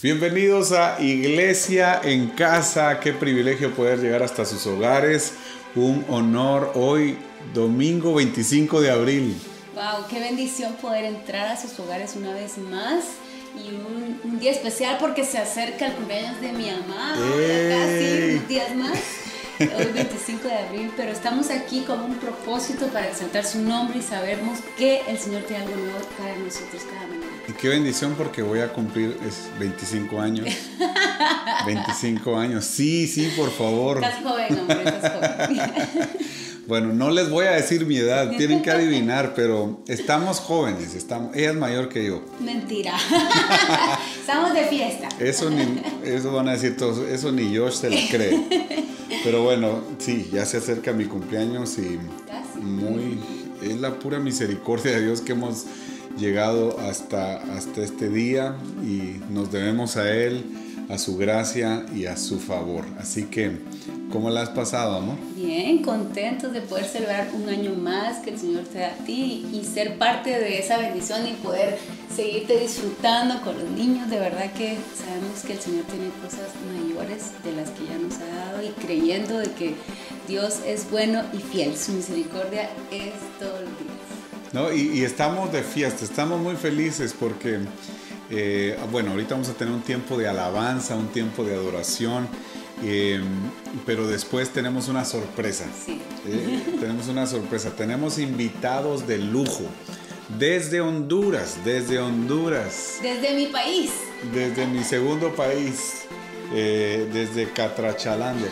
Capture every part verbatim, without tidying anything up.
Bienvenidos a Iglesia en Casa. Qué privilegio poder llegar hasta sus hogares. Un honor hoy, domingo veinticinco de abril. Wow, qué bendición poder entrar a sus hogares una vez más. Y un, un día especial porque se acerca el cumpleaños de mi mamá. Ya casi unos días más. Hoy veinticinco de abril, pero estamos aquí con un propósito para exaltar su nombre y sabemos que el Señor tiene algo nuevo para nosotros cada mañana. Y qué bendición porque voy a cumplir es veinticinco años. veinticinco años. Sí, sí, por favor. Estás joven, hombre, estás joven. Bueno, no les voy a decir mi edad, tienen que adivinar, pero estamos jóvenes, estamos, ella es mayor que yo. Mentira. Estamos de fiesta. Eso, ni, eso van a decir todos, eso ni Josh se la cree. Pero bueno, sí, ya se acerca mi cumpleaños y muy, es la pura misericordia de Dios que hemos llegado hasta, hasta este día y nos debemos a Él, a su gracia y a su favor. Así que, ¿cómo la has pasado, amor? Bien, contentos de poder celebrar un año más que el Señor te da a ti y ser parte de esa bendición y poder seguirte disfrutando con los niños. De verdad que sabemos que el Señor tiene cosas mayores de las que ya nos ha dado y creyendo de que Dios es bueno y fiel. Su misericordia es todos los días. No, y, y estamos de fiesta, estamos muy felices porque, eh, bueno, ahorita vamos a tener un tiempo de alabanza, un tiempo de adoración. Eh, pero después tenemos una sorpresa. Sí. Eh, tenemos una sorpresa. Tenemos invitados de lujo desde Honduras, desde Honduras. Desde mi país. Desde mi segundo país, eh, desde Catrachalandia,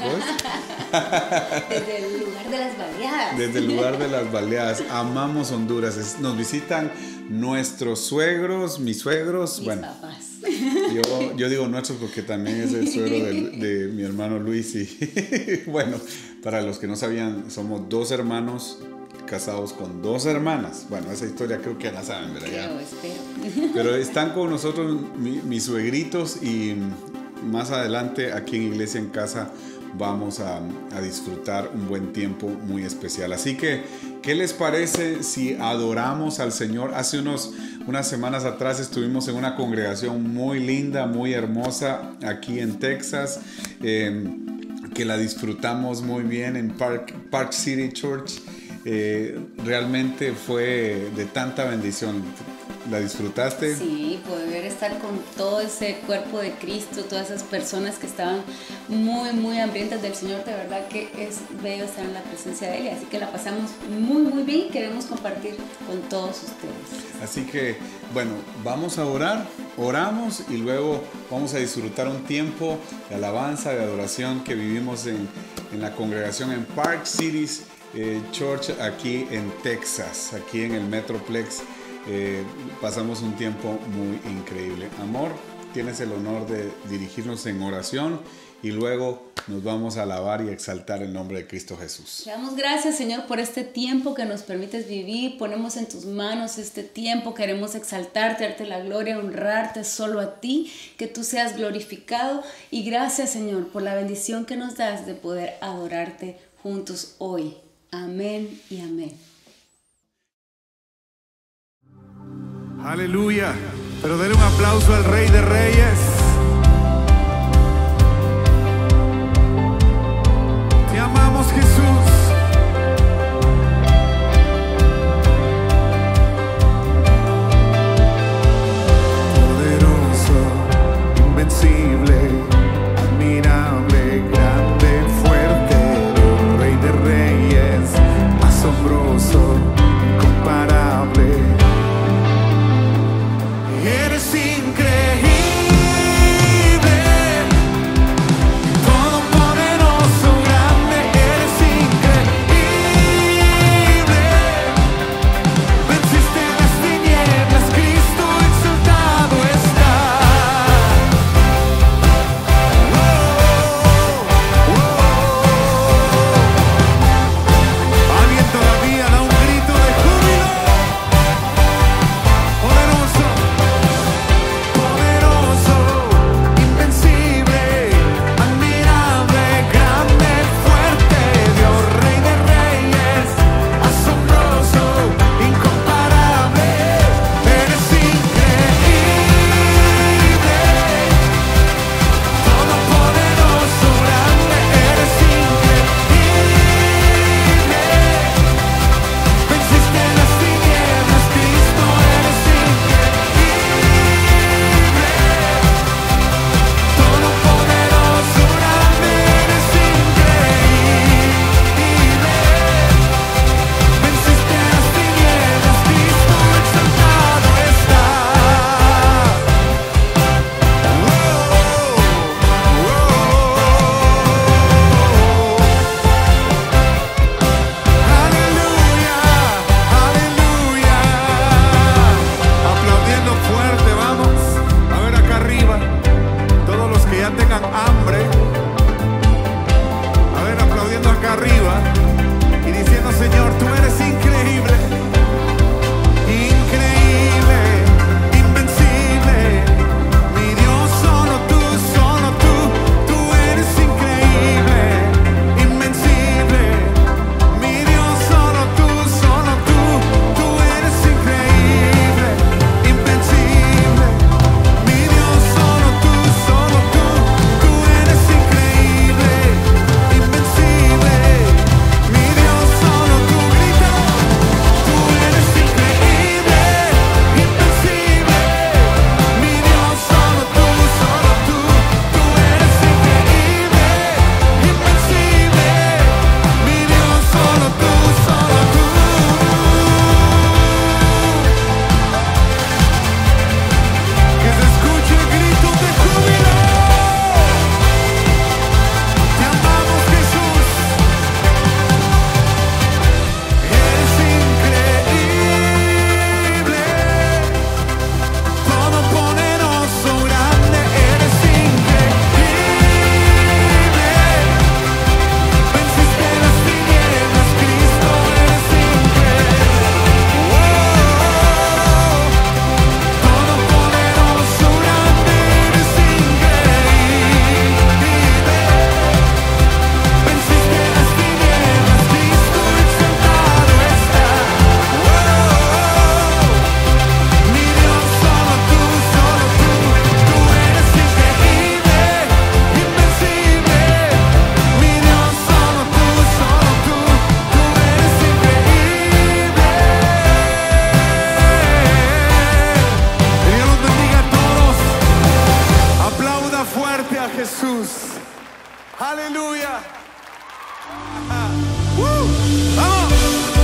¿sabes? Desde el lugar de las baleadas. Desde el lugar de las baleadas. Amamos Honduras. Es, nos visitan nuestros suegros, mis suegros. Mis bueno. papás. Yo, yo digo nuestros porque también es el suegro de, de mi hermano Luis y bueno, para los que no sabían, somos dos hermanos casados con dos hermanas. Bueno, esa historia creo que ya la saben, ¿verdad? Creo, espero. Pero están con nosotros mi, mis suegritos y más adelante aquí en Iglesia en Casa vamos a, a disfrutar un buen tiempo muy especial. Así que, ¿qué les parece si adoramos al Señor? Hace unos, unas semanas atrás estuvimos en una congregación muy linda, muy hermosa aquí en Texas, eh, que la disfrutamos muy bien en Park, Park City Church. Eh, realmente fue de tanta bendición. ¿La disfrutaste? Sí, poder estar con todo ese cuerpo de Cristo, todas esas personas que estaban muy, muy hambrientas del Señor. De verdad que es bello estar en la presencia de Él. Así que la pasamos muy, muy bien y queremos compartir con todos ustedes. Así que, bueno, vamos a orar, oramos y luego vamos a disfrutar un tiempo de alabanza, de adoración que vivimos en, en la congregación en Park City eh, Church aquí en Texas, aquí en el Metroplex. Eh, pasamos un tiempo muy increíble. Amor, tienes el honor de dirigirnos en oración y luego nos vamos a alabar y exaltar el nombre de Cristo Jesús. Te damos gracias, Señor, por este tiempo que nos permites vivir. Ponemos en tus manos este tiempo. Queremos exaltarte, darte la gloria, honrarte solo a ti, que tú seas glorificado. Y gracias, Señor, por la bendición que nos das de poder adorarte juntos hoy. Amén y amén. Aleluya, pero denle un aplauso al Rey de Reyes. Te amamos, Jesús. Poderoso, invencible, admirable, grande, fuerte, el Rey de Reyes, asombroso, incomparable. Eres increíble. Jesús. Aleluya. ¡Uh! ¡Vamos!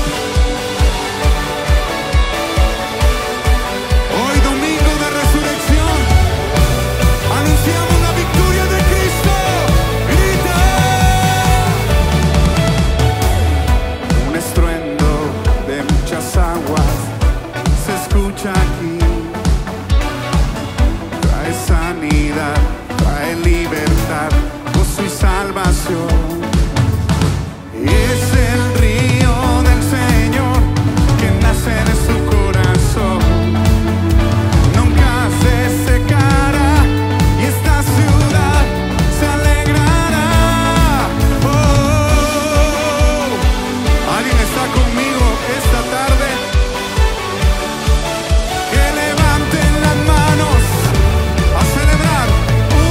Hoy domingo de resurrección anunciamos la victoria de Cristo. ¡Grita! Un estruendo de muchas aguas se escucha aquí. Trae sanidad, trae libertad, gozo y salvación. Es el río del Señor que nace de su corazón. Nunca se secará y esta ciudad se alegrará. Oh, oh, oh. ¿Alguien está conmigo esta tarde? Que levanten las manos a celebrar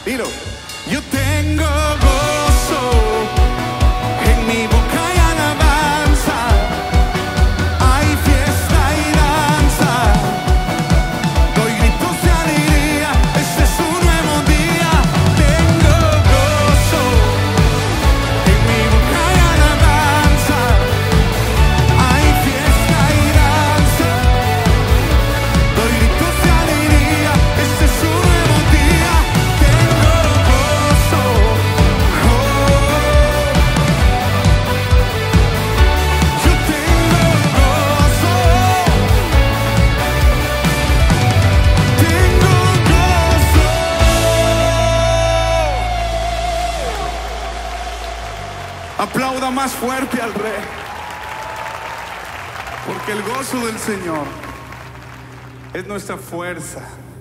Dilo. Yo tengo gozo en mi boca y alabanza. Hay fiesta y danza. Doy gritos de alegría. Este es un nuevo día. Tengo gozo en mi boca y alabanza. Hay fiesta y danza. Doy gritos de alegría. Este es un nuevo día. Tengo gozo. Oh. Yo tengo gozo. Tengo gozo. Aplauda más fuerte al Rey, porque el gozo del Señor es nuestra fuerza.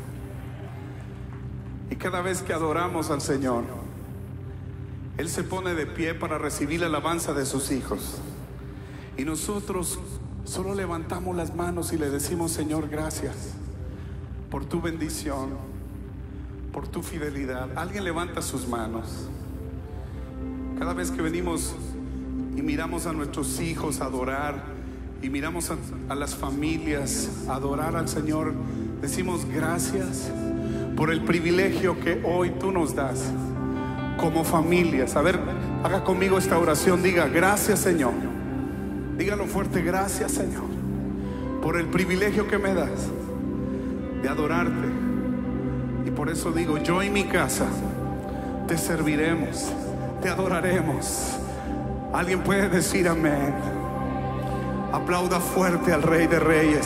Y cada vez que adoramos al Señor, Él se pone de pie para recibir la alabanza de sus hijos. Y nosotros solo levantamos las manos y le decimos: Señor, gracias por tu bendición, por tu fidelidad. Alguien levanta sus manos. Cada vez que venimos y miramos a nuestros hijos adorar, y miramos a, a las familias adorar al Señor, decimos: gracias por el privilegio que hoy tú nos das como familias. A ver, haga conmigo esta oración. Diga: gracias, Señor. Dígalo fuerte: gracias, Señor, por el privilegio que me das de adorarte. Y por eso digo: yo y mi casa te serviremos, te adoraremos. Alguien puede decir amén. Aplauda fuerte al Rey de Reyes,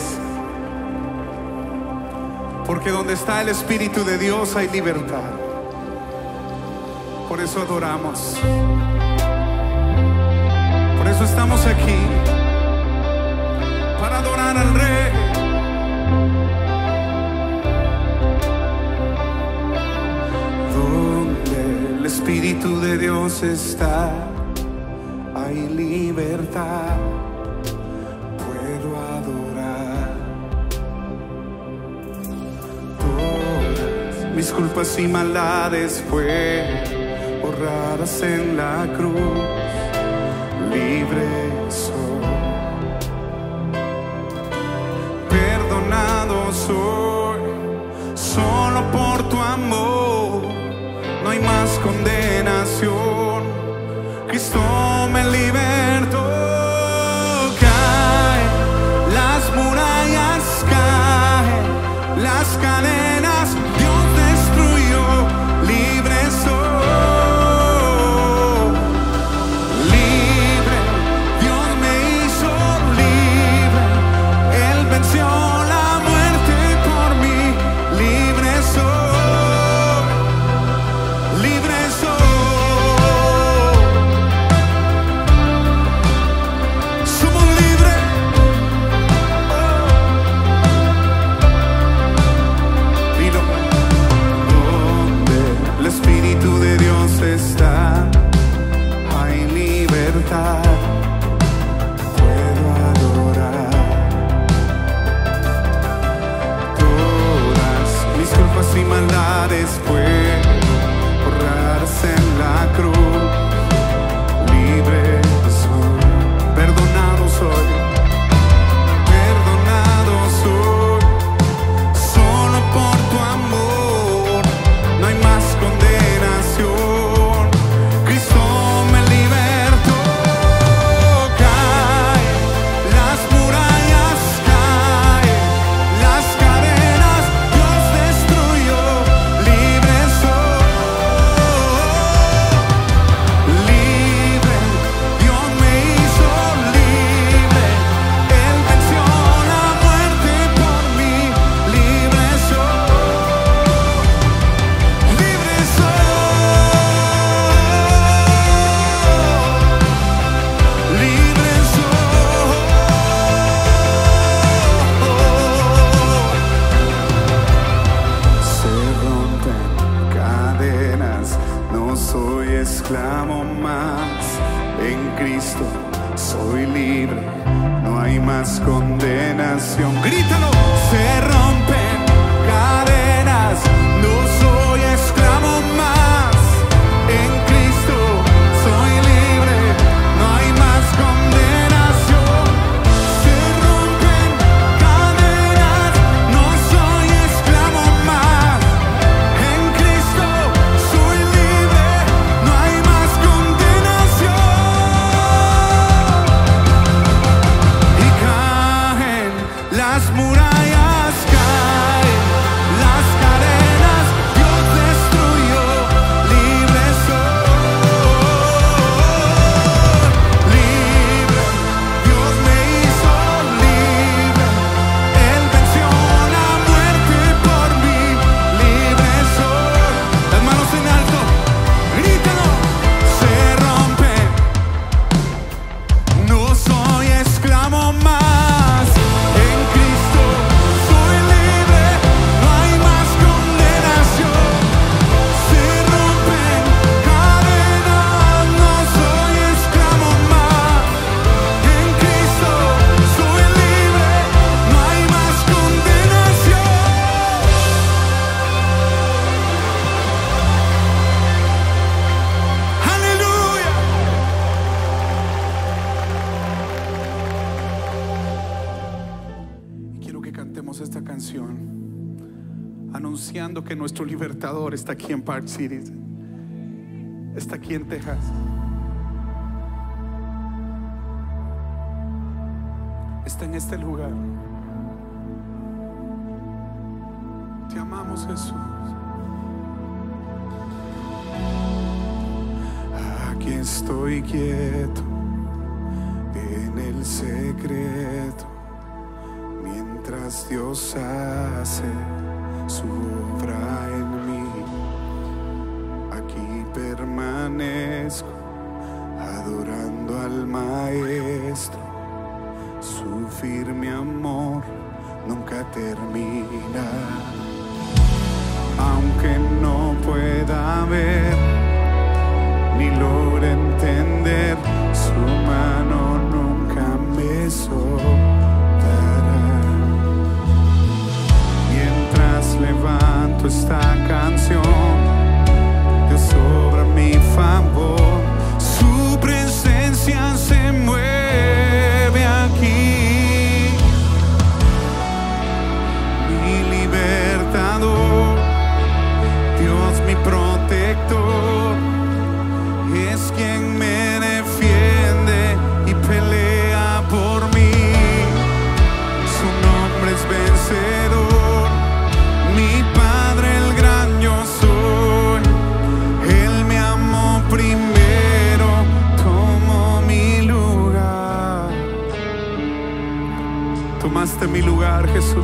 porque donde está el Espíritu de Dios hay libertad. Por eso adoramos, por eso estamos aquí, para adorar al Rey. Donde el Espíritu de Dios está, hay libertad. Puedo adorar. Todas mis culpas y maldades fueron borradas en la cruz. Libre soy, perdonado soy, solo por tu amor. No hay más condenación. Cristo me libertó. Caen las murallas, caen las cadenas. Dios destruyó. Libre soy, libre. Dios me hizo libre. Él venció la muerte por mí. Libre soy, libre soy. Somos libres. Oh. Dilo. Donde el Espíritu de Dios está, hay libertad. Puedo adorar. Todas mis culpas y maldades fueron borradas en la cruz. Libre soy, perdonado soy, perdonado soy, solo por tu amor. No hay más condenación. Cristo me libertó. Caen las murallas, caen las cadenas. Dios destruyó. Libre soy, libre. Dios me hizo libre. Él venció la muerte por mí. Libre soy, libre soy, libre soy. Se rompen cadenas, no soy esclavo más. En Cristo soy libre, no hay más condenación. Grítalo. Se rompen cadenas, no soy esclavo más. creyendo que nuestro libertador está aquí en Park City, está aquí en Texas. Está en este lugar. Te amamos, Jesús. Aquí estoy quieto en el secreto, mientras Dios hace su obra en mí. Aquí permanezco adorando al Maestro. Su firme amor nunca termina. Aunque no pueda ver ni logre entender, su mano nunca me soltará. Mientras levanto esta canción, Dios obra a mi favor. Su presencia se mueve aquí. Mi libertador, Dios mi protector, es quien me defiende y pelea por mí. Su nombre es vencedor, mi Padre el gran yo soy. Él me amó primero, tomó mi lugar. Tomaste mi lugar, Jesús.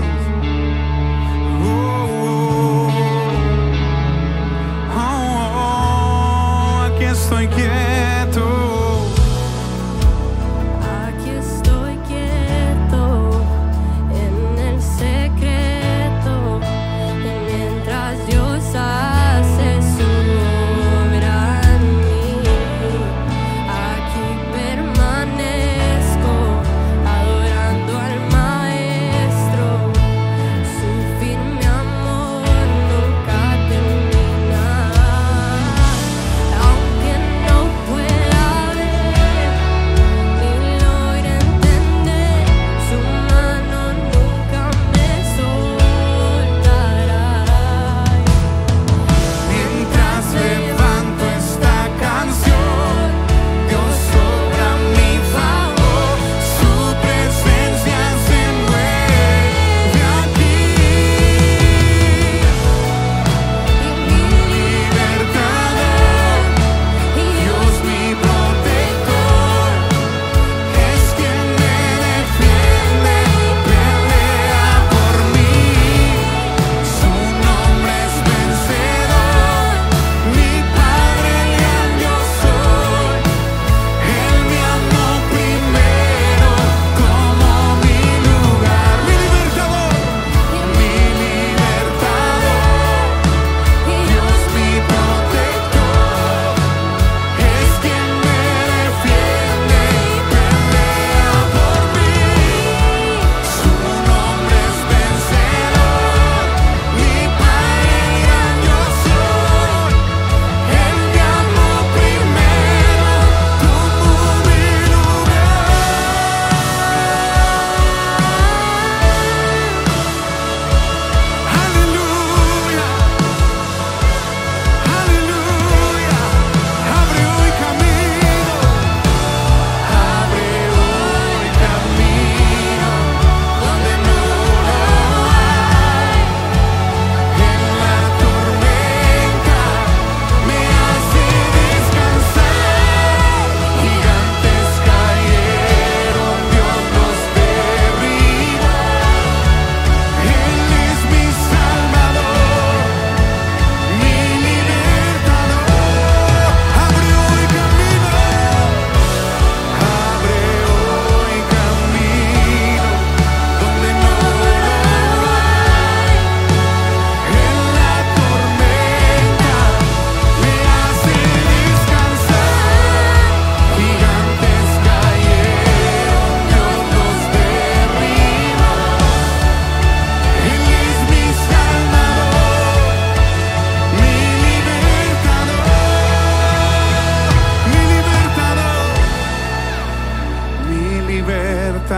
Estoy quieto. Aquí estoy quieto en el secreto, y mientras Dios hace su obra en mí, aquí permanezco adorando al Maestro. Su firme amor nunca termina.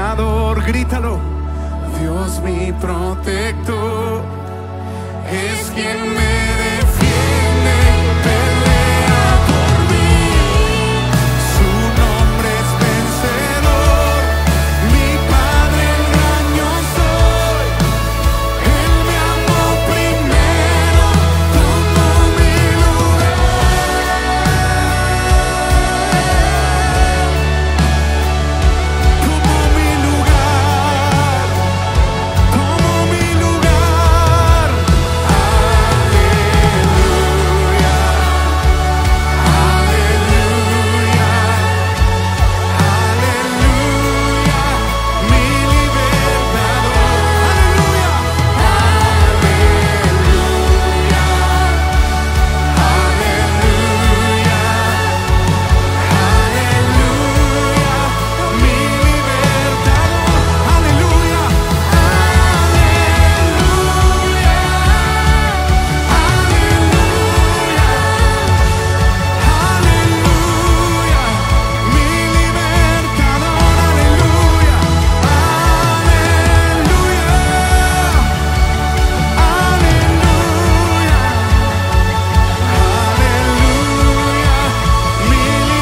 Grítalo. Dios mi protector, es quien me defiende y pelea por mí. Su nombre es vencedor, mi Padre el gran yo soy. Él me amó primero, tomó mi lugar. Tomó mi lugar, tomó mi lugar. Aleluya, aleluya, aleluya, mi libertador. Aleluya, aleluya, aleluya, aleluya, mi libertador. Aleluya, aleluya, aleluya, aleluya, mi libertador. Aleluya, aleluya, aleluya, mi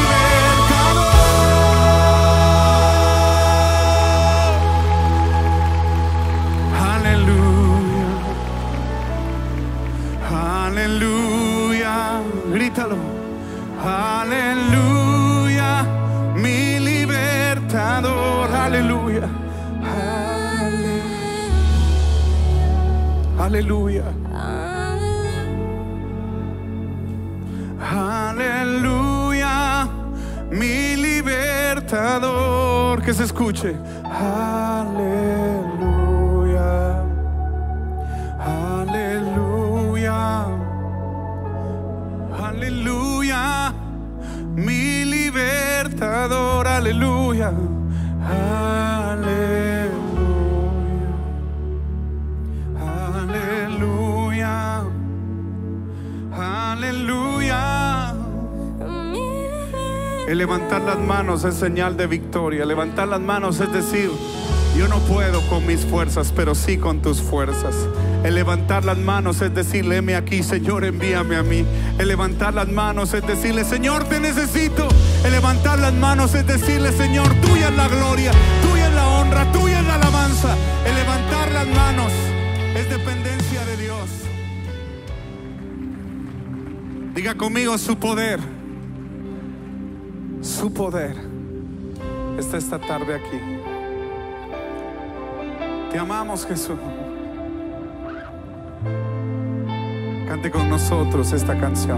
libertador. Aleluya, aleluya, grítalo. Aleluya, mi libertador. Aleluya, aleluya, aleluya, mi libertador. Que se escuche. Aleluya, aleluya, aleluya, mi libertador. Aleluya, aleluya, aleluya, aleluya. El levantar las manos es señal de victoria. Levantar las manos es decir, yo no puedo con mis fuerzas, pero sí con tus fuerzas. El levantar las manos es decirle, heme aquí, Señor, envíame a mí. El levantar las manos es decirle, Señor, te necesito. El levantar las manos es decirle, Señor, tuya es la gloria, tuya es la honra, tuya es la alabanza. El levantar las manos es dependencia de Dios. Diga conmigo, su poder, su poder está esta tarde aquí. Te amamos, Jesús. Cante con nosotros esta canción.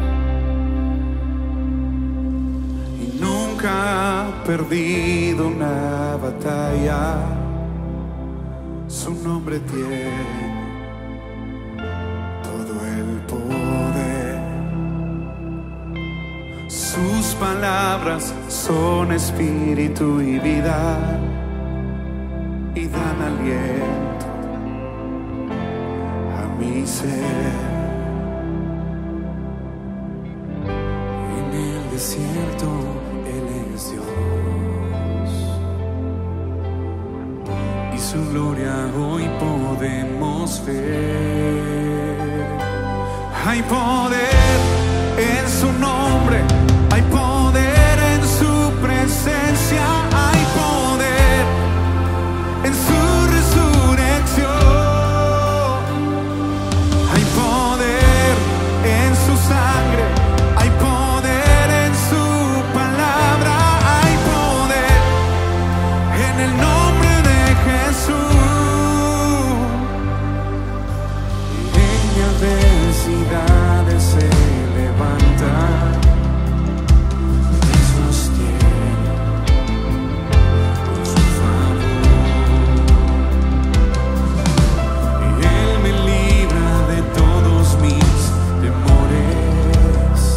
Y nunca ha perdido una batalla. Su nombre tiene todo el poder. Sus palabras son espíritu y vida, y dan aliento a mi ser. En el desierto Él es Dios, y su gloria hoy podemos ver. Hay poder en su nombre, hay poder en su presencia, hay poder en su resurrección, hay poder en su sangre, hay poder en su palabra, hay poder en el nombre de Jesús. En mi adversidad se levanta, me sostiene con su favor, y Él me libra de todos mis temores.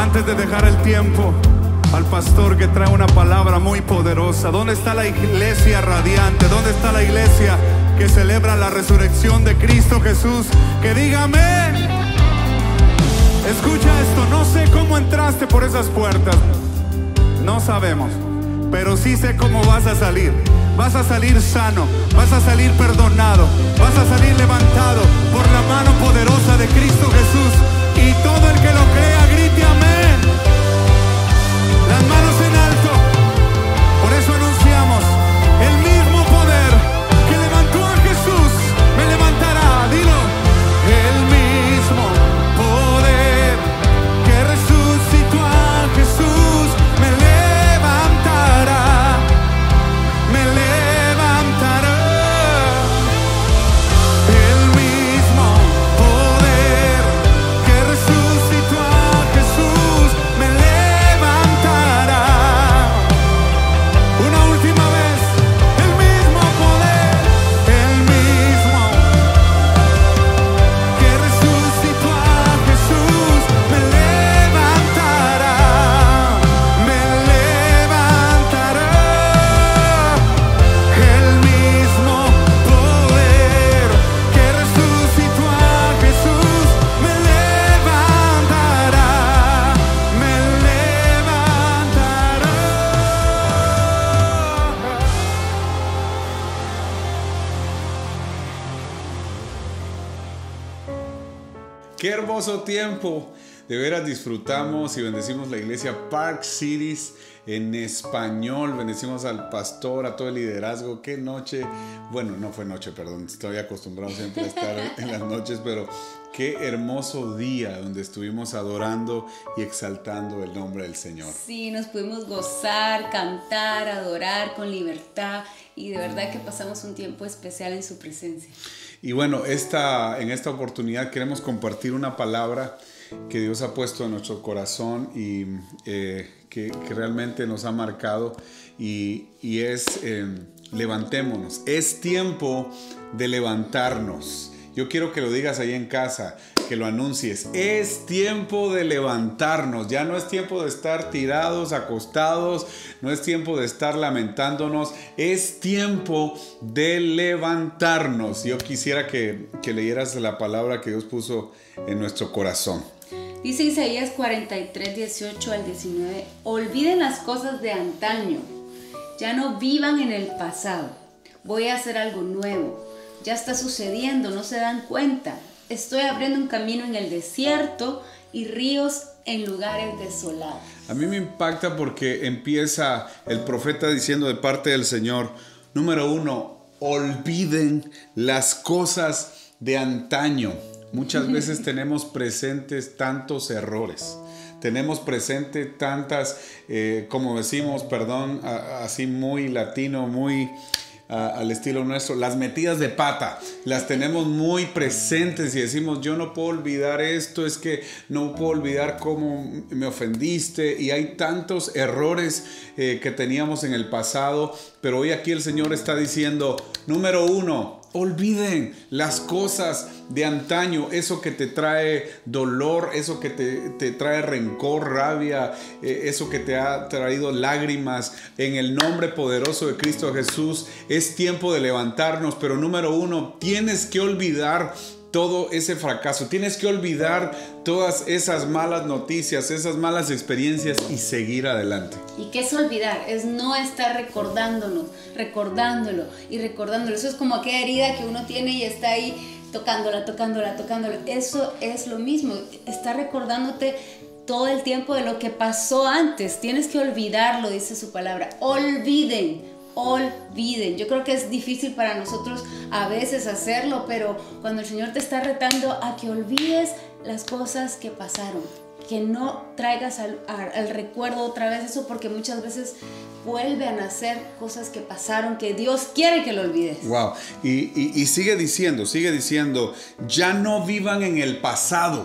antes de dejar el tiempo al pastor que trae una palabra muy poderosa. ¿Dónde está la iglesia radiante? ¿Dónde está la iglesia que celebra la resurrección de Cristo Jesús? Que diga amén. Escucha esto, no sé cómo entraste por esas puertas, no sabemos, pero sí sé cómo vas a salir. Vas a salir sano, vas a salir perdonado, vas a salir levantado por la mano poderosa de Cristo Jesús. Y todo el que lo crea grite amén. Las manos en alto. Por eso anunciamos: el mismo poder que levantó a Jesús me levantará. Dilo. El mismo poder que resucitó a Jesús me levantará. Me levantará. El mismo poder que resucitó a Jesús me levantará. Una última vez. El mismo poder, el mismo que resucitó a Jesús me levantará. Me levantará. El mismo poder que resucitó a Jesús me levantará. Me levantará. Qué hermoso tiempo. De veras disfrutamos y bendecimos la iglesia Park Cities en español. Bendecimos al pastor, a todo el liderazgo. Qué noche. Bueno, no fue noche, perdón. Estoy acostumbrado siempre a estar en las noches, pero qué hermoso día donde estuvimos adorando y exaltando el nombre del Señor. Sí, nos pudimos gozar, cantar, adorar con libertad y de verdad que pasamos un tiempo especial en su presencia. Y bueno, esta, en esta oportunidad queremos compartir una palabra que Dios ha puesto en nuestro corazón y eh, que, que realmente nos ha marcado y, y es eh, levantémonos. Es tiempo de levantarnos. Yo quiero que lo digas ahí en casa, que lo anuncies. Es tiempo de levantarnos. Ya no es tiempo de estar tirados, acostados. No es tiempo de estar lamentándonos. Es tiempo de levantarnos. Yo quisiera que, que leyeras la palabra que Dios puso en nuestro corazón. Dice Isaías cuarenta y tres, dieciocho al diecinueve: olviden las cosas de antaño. Ya no vivan en el pasado. Voy a hacer algo nuevo. Ya está sucediendo, no se dan cuenta. Estoy abriendo un camino en el desierto y ríos en lugares desolados. A mí me impacta porque empieza el profeta diciendo de parte del Señor, número uno, olviden las cosas de antaño. Muchas veces tenemos presentes tantos errores. Tenemos presente tantas, eh, como decimos, perdón, a, así muy latino, muy... Uh, al estilo nuestro, las metidas de pata, las tenemos muy presentes y decimos, yo no puedo olvidar esto, es que no puedo olvidar cómo me ofendiste, y hay tantos errores eh, que teníamos en el pasado, pero hoy aquí el Señor está diciendo, número uno, olviden las cosas de antaño, eso que te trae dolor, eso que te, te trae rencor, rabia, eh, eso que te ha traído lágrimas. En el nombre poderoso de Cristo Jesús es tiempo de levantarnos, pero número uno, tienes que olvidar todo ese fracaso, tienes que olvidar todas esas malas noticias, esas malas experiencias y seguir adelante. ¿Y qué es olvidar? Es no estar recordándonos, recordándolo y recordándolo. Eso es como aquella herida que uno tiene y está ahí tocándola, tocándola, tocándola. Eso es lo mismo, está recordándote todo el tiempo de lo que pasó antes. Tienes que olvidarlo, dice su palabra. Olviden. Olviden. Yo creo que es difícil para nosotros a veces hacerlo, pero cuando el Señor te está retando a que olvides las cosas que pasaron, que no traigas al, al recuerdo otra vez eso, porque muchas veces vuelve a nacer cosas que pasaron que Dios quiere que lo olvides. Wow. Y, y, y sigue diciendo, sigue diciendo, ya no vivan en el pasado.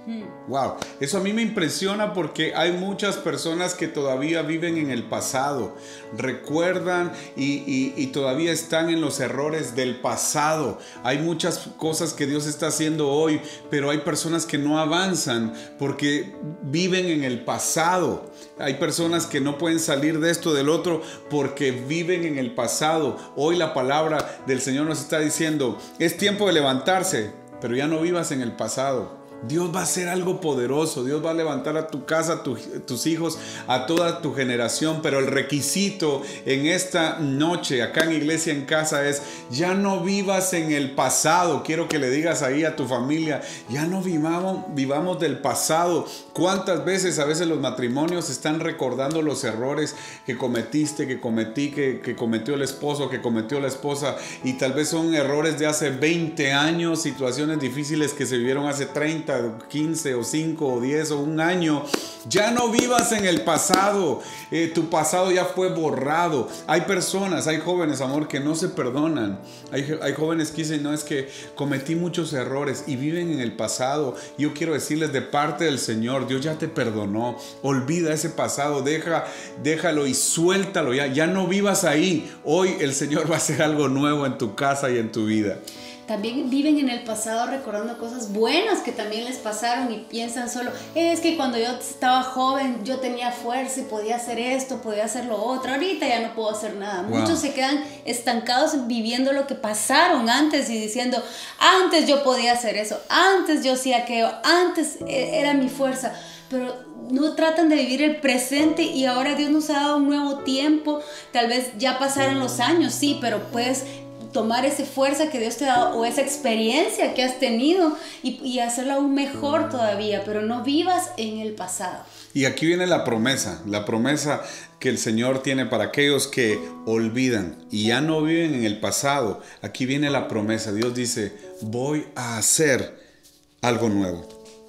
Wow, eso a mí me impresiona porque hay muchas personas que todavía viven en el pasado, recuerdan y, y, y todavía están en los errores del pasado. Hay muchas cosas que Dios está haciendo hoy, pero hay personas que no avanzan porque viven en el pasado. Hay personas que no pueden salir de esto, del otro, porque viven en el pasado. Hoy la palabra del Señor nos está diciendo, es tiempo de levantarse, pero ya no vivas en el pasado. Dios va a hacer algo poderoso. Dios va a levantar a tu casa, a tu, tus hijos, a toda tu generación. Pero el requisito en esta noche, acá en Iglesia en Casa, es ya no vivas en el pasado. Quiero que le digas ahí a tu familia, ya no vivamos, vivamos del pasado. ¿Cuántas veces a veces los matrimonios están recordando los errores que cometiste, que cometí, que, que cometió el esposo, que cometió la esposa? Y tal vez son errores de hace veinte años, situaciones difíciles que se vivieron hace treinta, quince o cinco o diez o un año. Ya no vivas en el pasado. Eh, tu pasado ya fue borrado. Hay personas, hay jóvenes, amor, que no se perdonan. Hay, hay jóvenes que dicen, no, es que cometí muchos errores y viven en el pasado. Yo quiero decirles de parte del Señor, Dios ya te perdonó. Olvida ese pasado, deja, déjalo y suéltalo ya. Ya no vivas ahí. Hoy el Señor va a hacer algo nuevo en tu casa y en tu vida. También viven en el pasado recordando cosas buenas que también les pasaron y piensan solo, es que cuando yo estaba joven yo tenía fuerza y podía hacer esto, podía hacer lo otro, ahorita ya no puedo hacer nada. Wow. Muchos se quedan estancados viviendo lo que pasaron antes y diciendo, antes yo podía hacer eso, antes yo hacía aquello, antes era mi fuerza, pero no tratan de vivir el presente y ahora Dios nos ha dado un nuevo tiempo. Tal vez ya pasaron los años, sí, pero puedes tomar esa fuerza que Dios te ha dado o esa experiencia que has tenido y, y hacerla aún mejor todavía, pero no vivas en el pasado. Y aquí viene la promesa, la promesa que el Señor tiene para aquellos que olvidan y ya no viven en el pasado. Aquí viene la promesa. Dios dice, voy a hacer algo nuevo.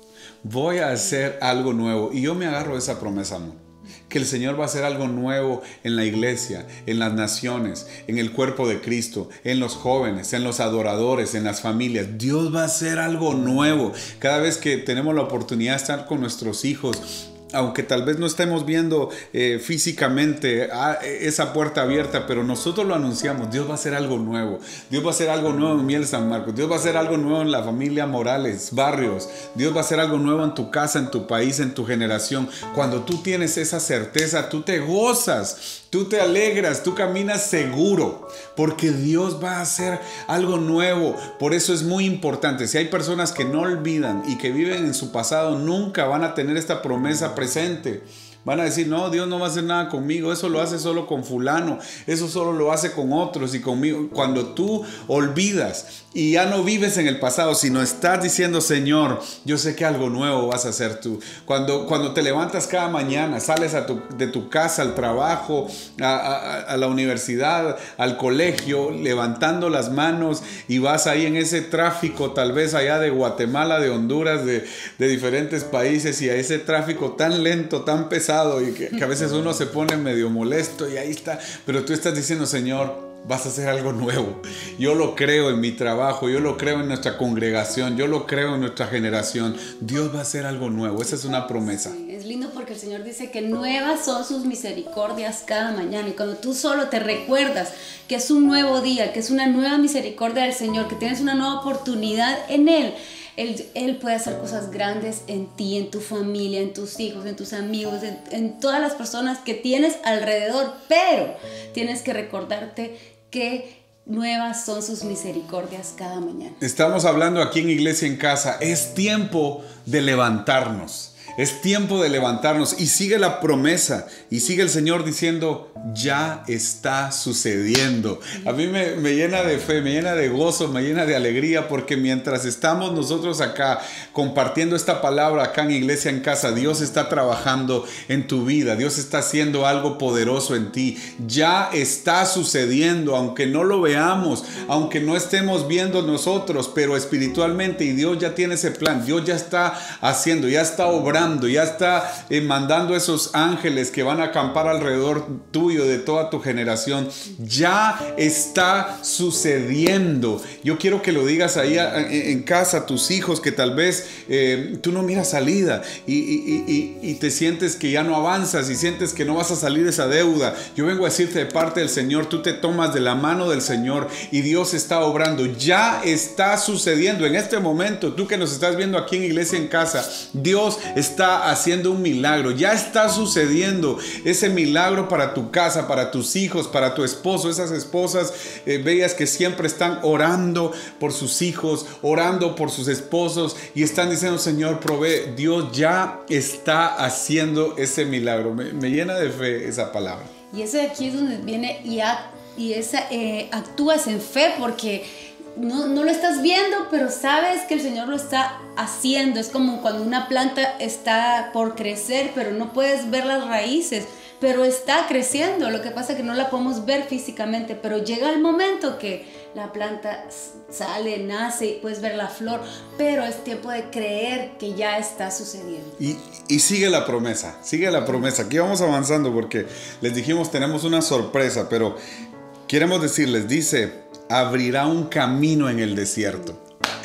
Voy a hacer algo nuevo. Y yo me agarro de esa promesa, amor. Que el Señor va a hacer algo nuevo en la iglesia, en las naciones, en el cuerpo de Cristo, en los jóvenes, en los adoradores, en las familias. Dios va a hacer algo nuevo. Cada vez que tenemos la oportunidad de estar con nuestros hijos, aunque tal vez no estemos viendo eh, físicamente ah, esa puerta abierta, pero nosotros lo anunciamos. Dios va a hacer algo nuevo. Dios va a hacer algo nuevo en Miel San Marcos. Dios va a hacer algo nuevo en la familia Morales, Barrios. Dios va a hacer algo nuevo en tu casa, en tu país, en tu generación. Cuando tú tienes esa certeza, tú te gozas. Tú te alegras, tú caminas seguro, porque Dios va a hacer algo nuevo. Por eso es muy importante. Si hay personas que no olvidan y que viven en su pasado, nunca van a tener esta promesa presente. Van a decir, no, Dios no va a hacer nada conmigo, eso lo hace solo con fulano, eso solo lo hace con otros y conmigo. Cuando tú olvidas y ya no vives en el pasado, sino estás diciendo, Señor, yo sé que algo nuevo vas a hacer tú. Cuando, cuando te levantas cada mañana, sales a tu, de tu casa al trabajo, a, a, a la universidad, al colegio, levantando las manos y vas ahí en ese tráfico, tal vez allá de Guatemala, de Honduras, de, de diferentes países, y a ese tráfico tan lento, tan pesado, y que, que a veces uno se pone medio molesto y ahí está, pero tú estás diciendo, Señor, vas a hacer algo nuevo. Yo lo creo en mi trabajo, yo lo creo en nuestra congregación, yo lo creo en nuestra generación. Dios va a hacer algo nuevo. Esa es una promesa. Sí, es lindo porque el Señor dice que nuevas son sus misericordias cada mañana. Y cuando tú solo te recuerdas que es un nuevo día, que es una nueva misericordia del Señor, que tienes una nueva oportunidad en Él, Él, Él puede hacer cosas grandes en ti, en tu familia, en tus hijos, en tus amigos, en, en todas las personas que tienes alrededor. Pero tienes que recordarte que nuevas son sus misericordias cada mañana. Estamos hablando aquí en Iglesia en Casa. Es tiempo de levantarnos. Es tiempo de levantarnos. Y sigue la promesa. Y sigue el Señor diciendo, ya está sucediendo. A mí me, me llena de fe, me llena de gozo, me llena de alegría, porque mientras estamos nosotros acá compartiendo esta palabra acá en Iglesia en Casa, Dios está trabajando en tu vida. Dios está haciendo algo poderoso en ti. Ya está sucediendo, aunque no lo veamos, aunque no estemos viendo nosotros, pero espiritualmente, y Dios ya tiene ese plan. Dios ya está haciendo, ya está obrando orando, ya está eh, mandando esos ángeles que van a acampar alrededor tuyo, de toda tu generación. Ya está sucediendo. Yo quiero que lo digas ahí a, a, en casa a tus hijos, que tal vez eh, tú no miras salida y, y, y, y te sientes que ya no avanzas y sientes que no vas a salir de esa deuda. Yo vengo a decirte de parte del Señor, tú te tomas de la mano del Señor y Dios está obrando. Ya está sucediendo en este momento. Tú que nos estás viendo aquí en Iglesia en Casa, Dios está haciendo un milagro. Ya está sucediendo ese milagro para tu casa, para tus hijos, para tu esposo, esas esposas eh, bellas que siempre están orando por sus hijos, orando por sus esposos y están diciendo, Señor, provee. Dios ya está haciendo ese milagro. Me, me llena de fe esa palabra. Y eso de aquí es donde viene y, a, y esa, eh, actúas en fe, porque no, no lo estás viendo, pero sabes que el Señor lo está haciendo. Es como cuando una planta está por crecer, pero no puedes ver las raíces, pero está creciendo. Lo que pasa es que no la podemos ver físicamente, pero llega el momento que la planta sale, nace y puedes ver la flor, pero es tiempo de creer que ya está sucediendo. Y, y sigue la promesa, sigue la promesa. Aquí vamos avanzando porque les dijimos tenemos una sorpresa, pero queremos decirles, dice, abrirá un camino en el desierto.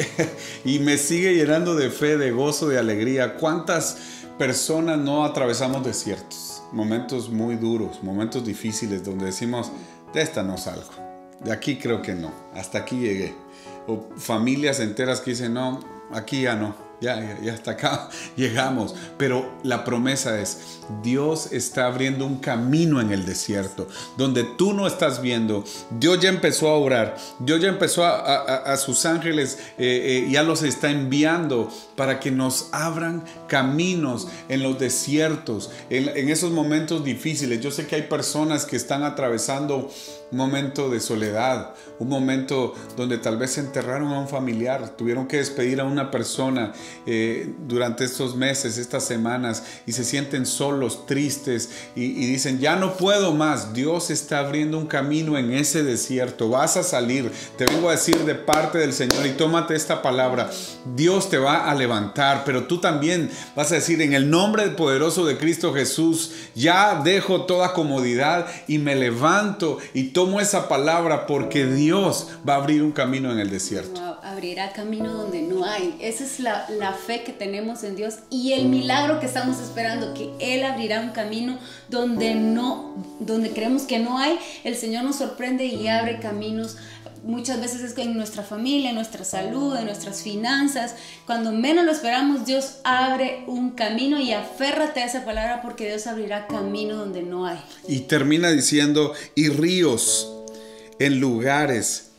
Y me sigue llenando de fe, de gozo, de alegría. ¿Cuántas personas no atravesamos desiertos? Momentos muy duros, momentos difíciles donde decimos, de esta no salgo, de aquí creo que no, hasta aquí llegué. O familias enteras que dicen, no, aquí ya no, ya, ya, ya hasta acá llegamos. Pero la promesa es, Dios está abriendo un camino en el desierto, donde tú no estás viendo. Dios ya empezó a obrar, Dios ya empezó a, a, a sus ángeles, eh, eh, ya los está enviando para que nos abran caminos en los desiertos, en, en esos momentos difíciles. Yo sé que hay personas que están atravesando un momento de soledad, un momento donde tal vez enterraron a un familiar, tuvieron que despedir a una persona eh, durante estos meses, estas semanas, y se sienten solos, tristes, y, y dicen, ya no puedo más. Dios está abriendo un camino en ese desierto. Vas a salir. Te vengo a decir de parte del Señor, y tómate esta palabra. Dios te va a levantar, pero tú también vas a decir, en el nombre poderoso de Cristo Jesús, ya dejo toda comodidad y me levanto y tomo esa palabra, porque Dios va a abrir un camino en el desierto. Wow, abrirá camino donde no hay. Esa es la, la fe que tenemos en Dios y el milagro que estamos esperando, que Él abrirá un camino donde no, donde creemos que no hay. El Señor nos sorprende y abre caminos. Muchas veces es en nuestra familia, en nuestra salud, en nuestras finanzas. Cuando menos lo esperamos, Dios abre un camino, y aférrate a esa palabra, porque Dios abrirá camino donde no hay. Y termina diciendo, y ríos en lugares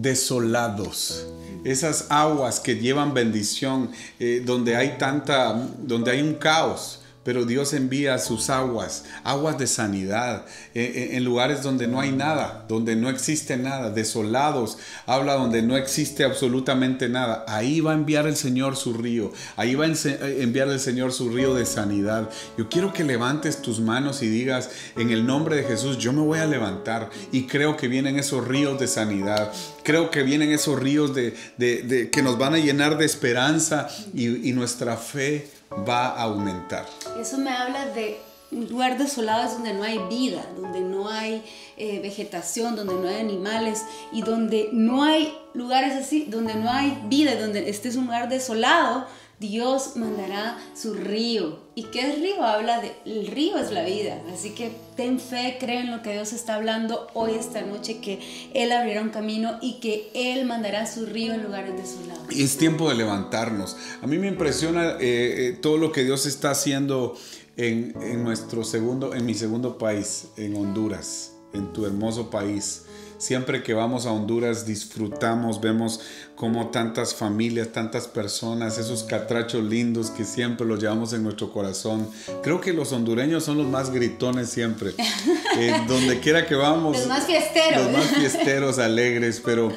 desolados. Esas aguas que llevan bendición, eh, donde hay tanta, donde hay un caos. Pero Dios envía sus aguas, aguas de sanidad, eh, en lugares donde no hay nada, donde no existe nada, desolados. Habla donde no existe absolutamente nada. Ahí va a enviar el Señor su río, ahí va a enviar el Señor su río de sanidad. Yo quiero que levantes tus manos y digas, en el nombre de Jesús, yo me voy a levantar, y creo que vienen esos ríos de sanidad. Creo que vienen esos ríos de, de, de, que nos van a llenar de esperanza, y, y nuestra fe va a aumentar. Eso me habla de un lugar desolado, es donde no hay vida, donde no hay eh, vegetación, donde no hay animales, y donde no hay lugares así, donde no hay vida, donde este es un lugar desolado. Dios mandará su río. ¿Y qué es río? Habla de, el río es la vida. Así que ten fe, cree en lo que Dios está hablando hoy, esta noche, que Él abrirá un camino y que Él mandará su río en lugares desolados. Es tiempo de levantarnos. A mí me impresiona eh, eh, todo lo que Dios está haciendo en, en nuestro segundo, en mi segundo país, en Honduras, en tu hermoso país. Siempre que vamos a Honduras disfrutamos, vemos como tantas familias, tantas personas, esos catrachos lindos que siempre los llevamos en nuestro corazón. Creo que los hondureños son los más gritones siempre. Eh, donde quiera que vamos. Los más fiesteros. Los más fiesteros, alegres, pero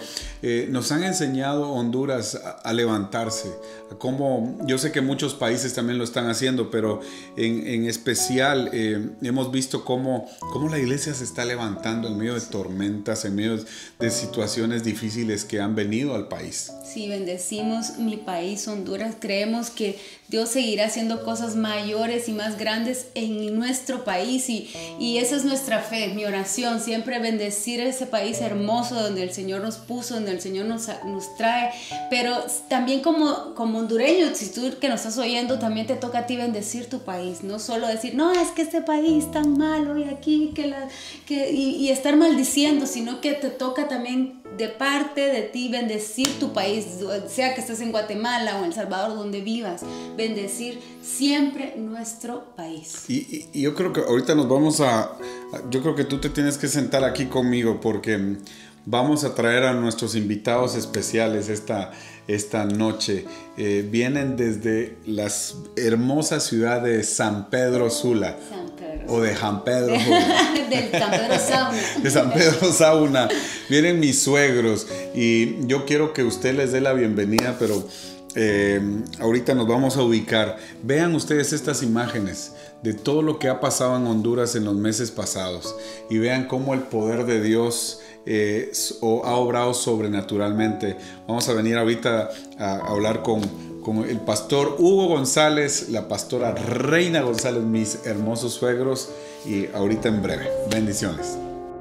eh, nos han enseñado Honduras a, a levantarse, a cómo, yo sé que muchos países también lo están haciendo, pero en, en especial eh, hemos visto cómo, cómo la iglesia se está levantando en medio de tormentas, en medio de situaciones difíciles que han venido al país. Sí, bendecimos mi país, Honduras. Creemos que Dios seguirá haciendo cosas mayores y más grandes en nuestro país y, y esa es nuestra fe, mi oración, siempre bendecir ese país hermoso donde el Señor nos puso, donde el Señor nos, nos trae, pero también como, como hondureño, si tú que nos estás oyendo, también te toca a ti bendecir tu país, no solo decir, no, es que este país tan malo y aquí, que la, que, y, y estar maldiciendo, sino que te toca también de parte de ti bendecir tu país, sea que estés en Guatemala o en El Salvador, donde vivas, bendecir siempre nuestro país. Y, y, y yo creo que ahorita nos vamos a, yo creo que tú te tienes que sentar aquí conmigo porque vamos a traer a nuestros invitados especiales esta, esta noche. Eh, vienen desde la hermosa ciudad de San Pedro Sula. San Pedro. O de San Pedro. Del San Pedro Sauna. De San Pedro Sauna. Vienen mis suegros y yo quiero que usted les dé la bienvenida, pero eh, ahorita nos vamos a ubicar. Vean ustedes estas imágenes de todo lo que ha pasado en Honduras en los meses pasados y vean cómo el poder de Dios eh, ha obrado sobrenaturalmente. Vamos a venir ahorita a hablar con, con el pastor Hugo González, la pastora Reina González, mis hermosos suegros, y ahorita en breve. Bendiciones.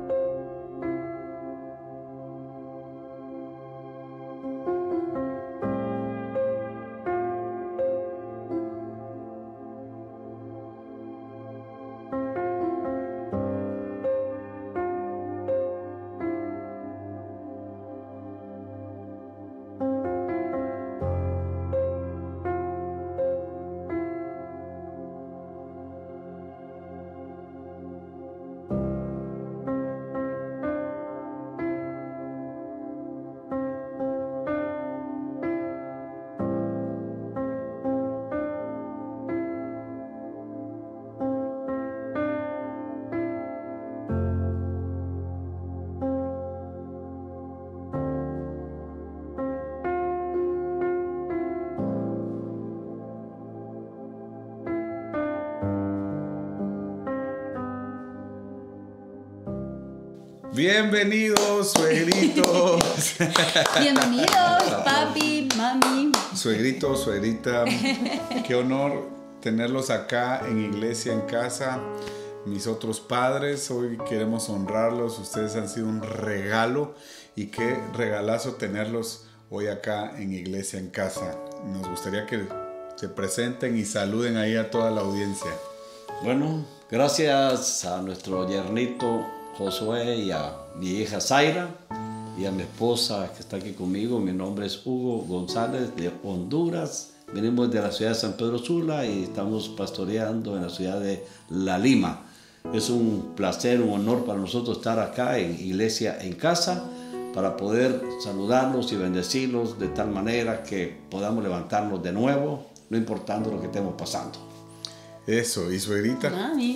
Bienvenidos, suegritos. Bienvenidos, papi, mami. Suegrito, suegrita, qué honor tenerlos acá en Iglesia en Casa. Mis otros padres, hoy queremos honrarlos. Ustedes han sido un regalo y qué regalazo tenerlos hoy acá en Iglesia en Casa. Nos gustaría que se presenten y saluden ahí a toda la audiencia. Bueno, gracias a nuestro yernito Josué y a mi hija Zaira y a mi esposa que está aquí conmigo. Mi nombre es Hugo González de Honduras. Venimos de la ciudad de San Pedro Sula y estamos pastoreando en la ciudad de La Lima. Es un placer, un honor para nosotros estar acá en Iglesia en Casa para poder saludarlos y bendecirlos de tal manera que podamos levantarnos de nuevo, no importando lo que estemos pasando. Eso, ¿y suegrita?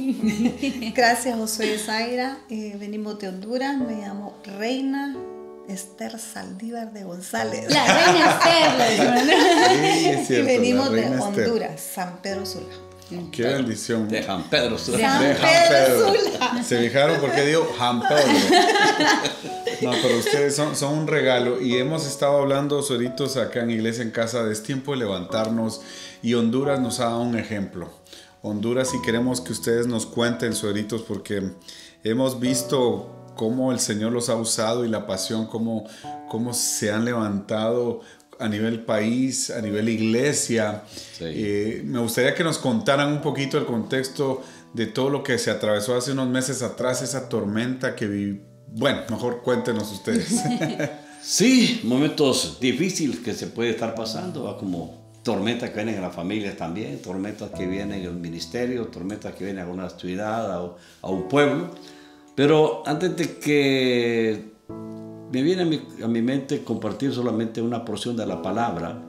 Mami. Gracias, Josué y Zaira. Eh, venimos de Honduras. Me llamo Reina Esther Saldívar de González. La Reina Esther. Sí, es cierto, y venimos la de Reina Esther. Honduras, San Pedro Sula. Qué bendición. De San Pedro Sula. San De Pedro Pedro. Sula. Se fijaron porque digo San Pedro. No, pero ustedes son, son un regalo y hemos estado hablando, sueritos, acá en Iglesia en Casa, de es tiempo de levantarnos y Honduras nos ha dado un ejemplo. Honduras, y queremos que ustedes nos cuenten, sueritos, porque hemos visto cómo el Señor los ha usado y la pasión, cómo, cómo se han levantado a nivel país, a nivel iglesia. Sí. Eh, me gustaría que nos contaran un poquito el contexto de todo lo que se atravesó hace unos meses atrás, esa tormenta que vi. Bueno, mejor cuéntenos ustedes. Sí, momentos difíciles que se puede estar pasando, ¿va? Como tormentas que vienen en las familias también, tormentas que vienen en el ministerio, tormentas que vienen a una ciudad, a, a un pueblo. Pero antes de que me viene a mi, a mi mente compartir solamente una porción de la palabra,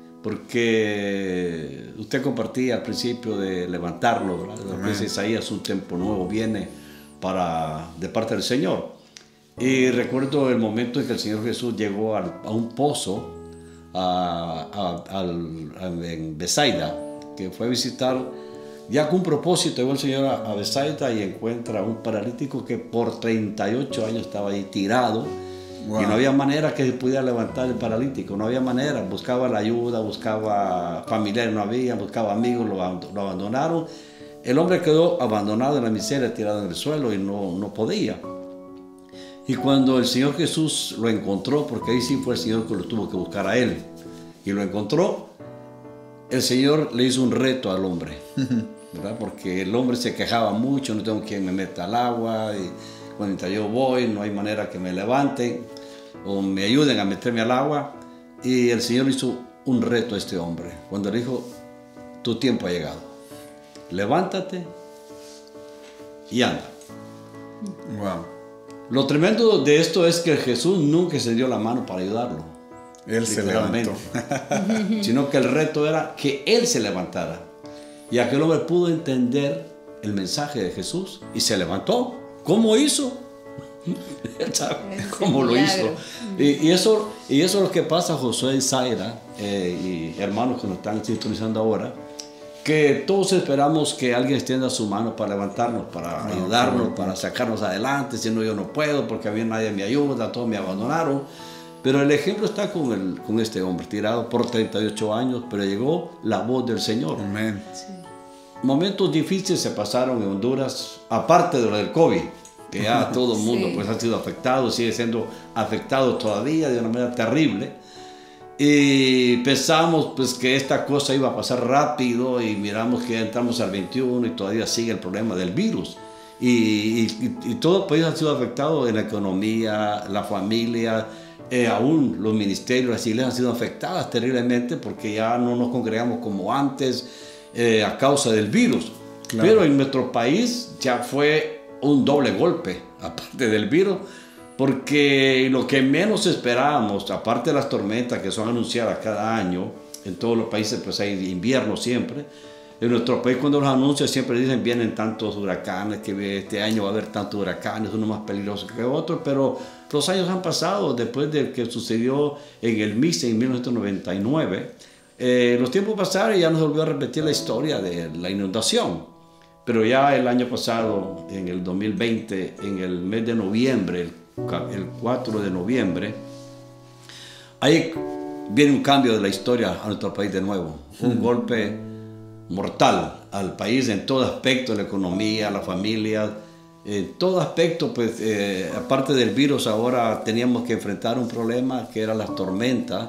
porque usted compartía al principio de levantarlo, ¿verdad? Lo que dice Isaías, un tiempo nuevo viene para, de parte del Señor. Y recuerdo el momento en que el Señor Jesús llegó al, a un pozo a, a, al, a, en Bethsaida, que fue a visitar, ya con un propósito, llegó el Señor a, a Bethsaida y encuentra a un paralítico que por treinta y ocho años estaba ahí tirado. Wow. Y no había manera que se pudiera levantar el paralítico, no había manera, buscaba la ayuda, buscaba familiares, no había, buscaba amigos, lo, lo abandonaron. El hombre quedó abandonado en la miseria, tirado en el suelo y no, no podía. Y cuando el Señor Jesús lo encontró, porque ahí sí fue el Señor que lo tuvo que buscar a él, y lo encontró, el Señor le hizo un reto al hombre, ¿verdad? Porque el hombre se quejaba mucho, no tengo quien me meta al agua, y cuando yo voy no hay manera que me levanten o me ayuden a meterme al agua. Y el Señor hizo un reto a este hombre cuando le dijo: tu tiempo ha llegado, levántate y anda. Wow. Lo tremendo de esto es que Jesús nunca se dio la mano para ayudarlo, él se levantó, sino que el reto era que él se levantara, y aquel hombre pudo entender el mensaje de Jesús y se levantó. ¿Cómo hizo? ¿Sabe cómo lo hizo? Y, y, eso, y eso es lo que pasa a Josué y Zaira, eh, y hermanos que nos están sintonizando ahora, que todos esperamos que alguien extienda su mano para levantarnos, para no, ayudarnos, no, para sacarnos adelante. Si no, yo no puedo porque a mí nadie me ayuda, todos me abandonaron. Pero el ejemplo está con, el, con este hombre, tirado por treinta y ocho años, pero llegó la voz del Señor. Amén. Sí. Momentos difíciles se pasaron en Honduras, aparte de lo del COVID, que ya todo el mundo sí. pues, ha sido afectado, sigue siendo afectado todavía de una manera terrible. Y pensamos pues, que esta cosa iba a pasar rápido, y miramos que ya entramos al veintiuno y todavía sigue el problema del virus. Y, y, y todo el país ha sido afectado en la economía, la familia, eh, aún los ministerios, las iglesias han sido afectadas terriblemente porque ya no nos congregamos como antes eh, a causa del virus. Claro. Pero en nuestro país ya fue un doble golpe, aparte del virus, porque lo que menos esperábamos, aparte de las tormentas que son anunciadas cada año, en todos los países pues hay invierno siempre, en nuestro país cuando los anuncian siempre dicen vienen tantos huracanes, que este año va a haber tantos huracanes, uno más peligroso que otro, pero los años han pasado después de que sucedió en el MISE en mil novecientos noventa y nueve, eh, los tiempos pasaron y ya nos volvió a repetir la historia de la inundación. Pero ya el año pasado, en el dos mil veinte, en el mes de noviembre, el, el cuatro de noviembre, ahí viene un cambio de la historia a nuestro país de nuevo. Un golpe mortal al país en todo aspecto, la economía, la familia, en todo aspecto, pues, eh, aparte del virus, ahora teníamos que enfrentar un problema que era las tormentas.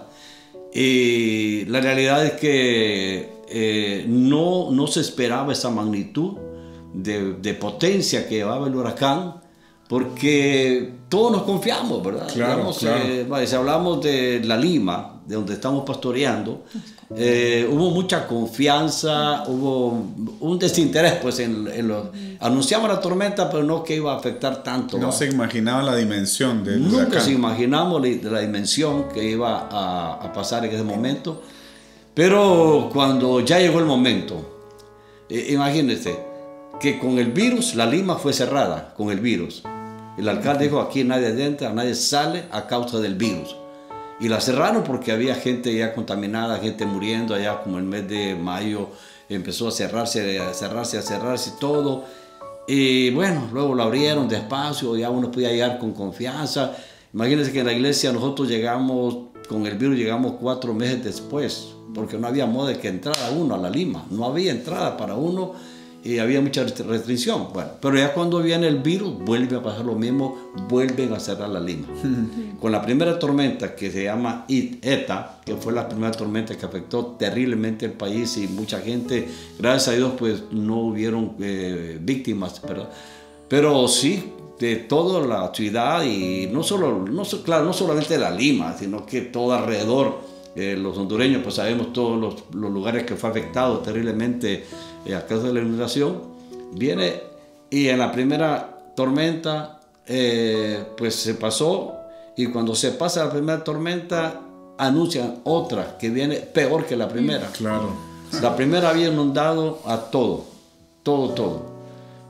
Y la realidad es que eh, no, no se esperaba esa magnitud de, de potencia que llevaba el huracán, porque todos nos confiamos, ¿verdad? Claro, Digamos, claro. Eh, vale, si hablamos de La Lima, de donde estamos pastoreando, eh, hubo mucha confianza, hubo un desinterés, pues, en, en los, anunciamos la tormenta, pero no que iba a afectar tanto. No ¿va? se imaginaba la dimensión del Nunca huracán. se imaginamos la, la dimensión que iba a, a pasar en ese momento, pero cuando ya llegó el momento, eh, imagínense que con el virus, La Lima fue cerrada con el virus. El alcalde dijo, aquí nadie entra, nadie sale a causa del virus. Y la cerraron porque había gente ya contaminada, gente muriendo allá, como el mes de mayo empezó a cerrarse, a cerrarse, a cerrarse todo. Y bueno, luego lo abrieron despacio, ya uno podía llegar con confianza. Imagínense que en la iglesia nosotros llegamos, con el virus llegamos cuatro meses después, porque no había modo de que entrara uno a La Lima, no había entrada para uno. Y había mucha restricción. Bueno, pero ya cuando viene el virus, vuelve a pasar lo mismo, vuelven a cerrar La Lima. Con la primera tormenta que se llama ETA, que fue la primera tormenta que afectó terriblemente el país y mucha gente, gracias a Dios, pues no hubieron eh, víctimas, ¿verdad? Pero sí, de toda la ciudad y no solo, no, claro, no solamente La Lima, sino que todo alrededor. Eh, los hondureños, pues sabemos todos los, los lugares que fue afectado terriblemente eh, a causa de la inundación. Viene y en la primera tormenta, eh, pues se pasó, y cuando se pasa la primera tormenta, anuncian otra que viene peor que la primera. Claro. La primera había inundado a todo, todo, todo.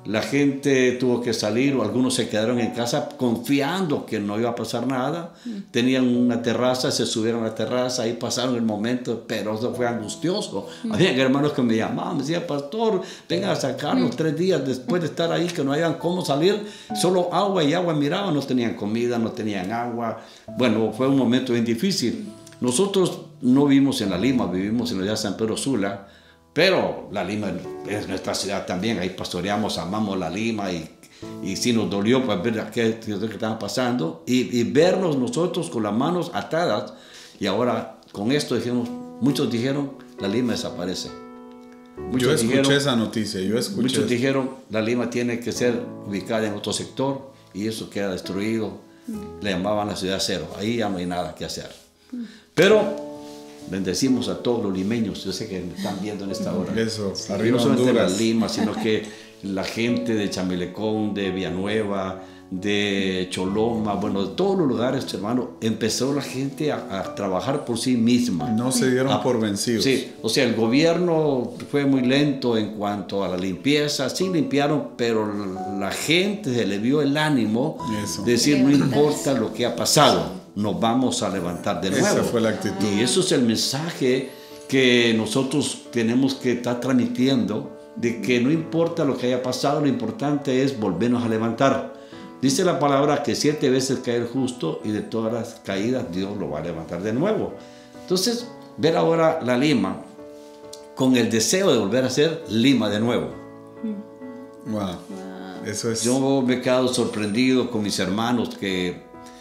La gente tuvo que salir o algunos se quedaron en casa confiando que no iba a pasar nada. Tenían una terraza, se subieron a la terraza, ahí pasaron el momento, pero eso fue angustioso. Había hermanos que me llamaban, me decían, pastor, vengan a sacarnos tres días después de estar ahí, que no hayan cómo salir, solo agua y agua miraban, no tenían comida, no tenían agua. Bueno, fue un momento bien difícil. Nosotros no vivimos en La Lima, vivimos en la ciudad de San Pedro Sula. Pero La Lima es nuestra ciudad también, ahí pastoreamos, amamos La Lima y, y sí nos dolió pues, ver qué, qué estaba pasando y, y vernos nosotros con las manos atadas. Y ahora con esto dijimos, muchos dijeron, La Lima desaparece. Muchos yo escuché dijeron, esa noticia, yo escuché Muchos eso. dijeron, La Lima tiene que ser ubicada en otro sector y eso queda destruido. Le llamaban la ciudad cero, ahí ya no hay nada que hacer. Pero bendecimos a todos los limeños, yo sé que me están viendo en esta hora. Eso, Sí, arriba no solamente Honduras. La Lima, sino que la gente de Chamelecón, de Villanueva, de Choloma, bueno, de todos los lugares, hermano, empezó la gente a, a trabajar por sí misma. No se dieron Ah, por vencidos. Sí, o sea, el gobierno fue muy lento en cuanto a la limpieza, sí limpiaron, pero la gente se le vio el ánimo Eso. de decir, no importa lo que ha pasado, nos vamos a levantar de nuevo. Esa fue la actitud. Y eso es el mensaje que nosotros tenemos que estar transmitiendo, de que no importa lo que haya pasado, lo importante es volvernos a levantar. Dice la palabra que siete veces cae el justo y de todas las caídas Dios lo va a levantar de nuevo. Entonces, ver ahora La Lima con el deseo de volver a ser Lima de nuevo. Wow. Eso es. Yo me he quedado sorprendido con mis hermanos que,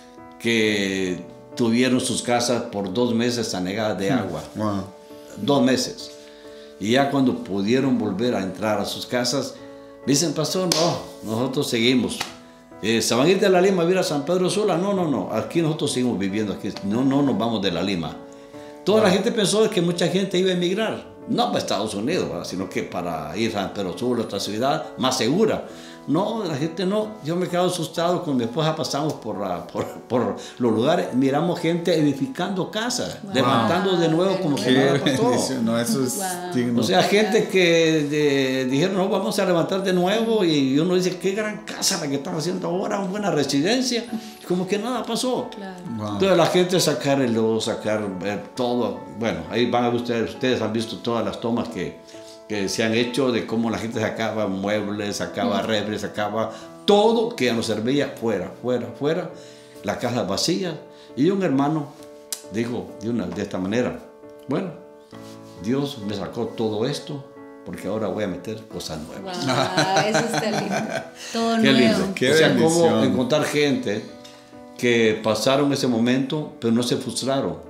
que tuvieron sus casas por dos meses anegadas de agua. Wow. Dos meses. Y ya cuando pudieron volver a entrar a sus casas, dicen, pastor, no, nosotros seguimos. Eh, ¿Se van a ir de La Lima a vivir a San Pedro Sula? No, no, no, aquí nosotros seguimos viviendo aquí. No, no nos vamos de La Lima. Toda la gente pensó que mucha gente iba a emigrar. No para Estados Unidos, ¿verdad? Sino que para ir a San Pedro Sula, otra ciudad más segura. No, la gente no. Yo me quedo asustado. Con mi esposa pasamos por, la, por, por los lugares, miramos gente edificando casas, Wow. levantando de nuevo como que Qué nada pasó. bendición. No, eso es Wow. digno. O sea, gente que de- dijeron, no, vamos a levantar de nuevo, y uno dice, qué gran casa la que están haciendo ahora, una buena residencia, como que nada pasó. Claro. Wow. Entonces la gente sacar el lodo, sacar eh, todo, bueno, ahí van a ver ustedes, ustedes han visto todas las tomas que, que se han hecho de cómo la gente sacaba muebles, sacaba refres, sacaba todo que ya no servía, fuera, fuera, fuera, la casa vacía. Y un hermano dijo de, una, de esta manera, bueno, Dios me sacó todo esto porque ahora voy a meter cosas nuevas. Wow, eso está lindo. Todo Qué nuevo. lindo. Qué o sea, cómo bendición. encontrar gente que pasaron ese momento, pero no se frustraron.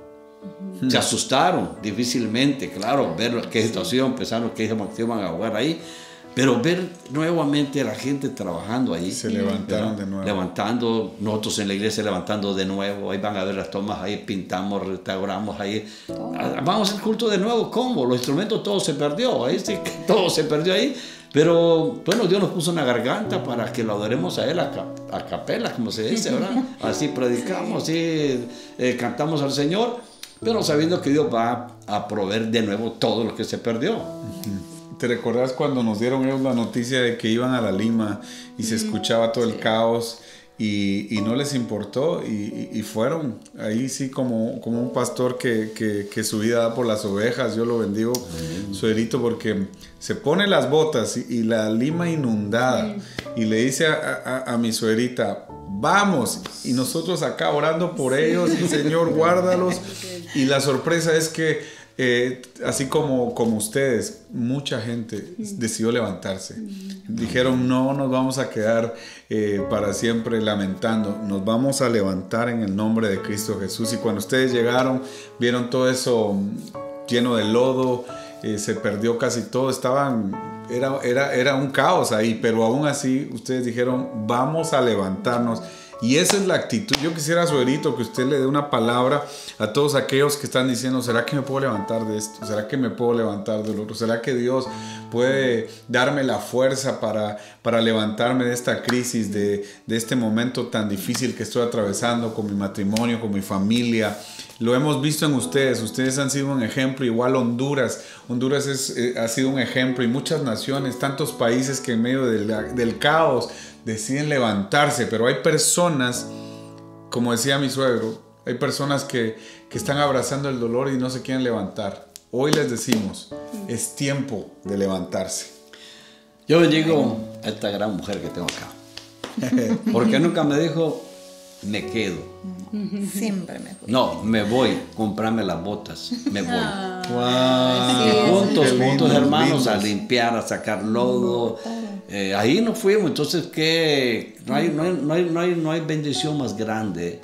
Se asustaron difícilmente, claro, ver qué situación, pensaron que se iban a ahogar ahí, pero ver nuevamente a la gente trabajando ahí. Se levantaron ¿verdad? de nuevo. Levantando, nosotros en la iglesia levantando de nuevo, ahí van a ver las tomas, ahí pintamos, restauramos, ahí. Vamos al culto de nuevo, ¿cómo? Los instrumentos todo se perdió, ahí sí que todo se perdió ahí. Pero bueno, Dios nos puso una garganta para que lo adoremos a Él a, cap a capela, como se dice, ¿verdad? Así predicamos, así eh, cantamos al Señor, pero sabiendo que Dios va a proveer de nuevo todo lo que se perdió. ¿Te recordás cuando nos dieron ellos la noticia de que iban a La Lima y se escuchaba todo el caos y, y no les importó y, y- y fueron? Ahí sí como, como un pastor que, que, que su vida da por las ovejas, yo lo bendigo, suegrito, porque se pone las botas y, y La Lima inundada y le dice a, a- a mi suegrita, vamos, y nosotros acá orando por ellos, y Señor, guárdalos. Y la sorpresa es que Eh, así como, como ustedes, mucha gente decidió levantarse. Dijeron, no nos vamos a quedar eh, para siempre lamentando, nos vamos a levantar en el nombre de Cristo Jesús. Y cuando ustedes llegaron, vieron todo eso lleno de lodo, eh, se perdió casi todo, estaban, era, era, era un caos ahí, pero aún así ustedes dijeron, vamos a levantarnos. Y esa es la actitud. Yo quisiera, suegrito, que usted le dé una palabra a todos aquellos que están diciendo, ¿será que me puedo levantar de esto? ¿Será que me puedo levantar del otro? ¿Será que Dios puede darme la fuerza para, para levantarme de esta crisis, de, de este momento tan difícil que estoy atravesando con mi matrimonio, con mi familia? Lo hemos visto en ustedes. Ustedes han sido un ejemplo. Igual Honduras. Honduras es, eh, ha sido un ejemplo, y muchas naciones, tantos países que en medio del, del caos deciden levantarse. Pero hay personas, como decía mi suegro, hay personas que, que están abrazando el dolor y no se quieren levantar. Hoy les decimos, es tiempo de levantarse. Yo bendigo a esta gran mujer que tengo acá. Porque nunca me dijo, me quedo. Siempre me fui. No, me voy, comprarme las botas, me voy. Wow. Y juntos, Qué lindo, juntos hermanos, lindos. a limpiar, a sacar lodo. Eh, ahí nos fuimos. Entonces, ¿qué? No hay, no, hay, no, hay, no, hay, no hay bendición más grande